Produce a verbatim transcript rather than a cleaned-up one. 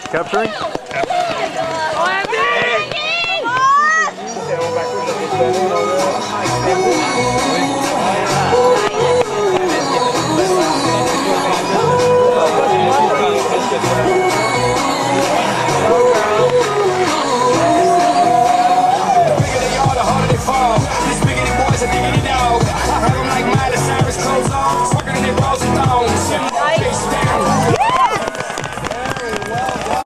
Capturing? These biggity boys are diggity dog. I have them like Miley Cyrus clothes on, fucking in their balls and thongs.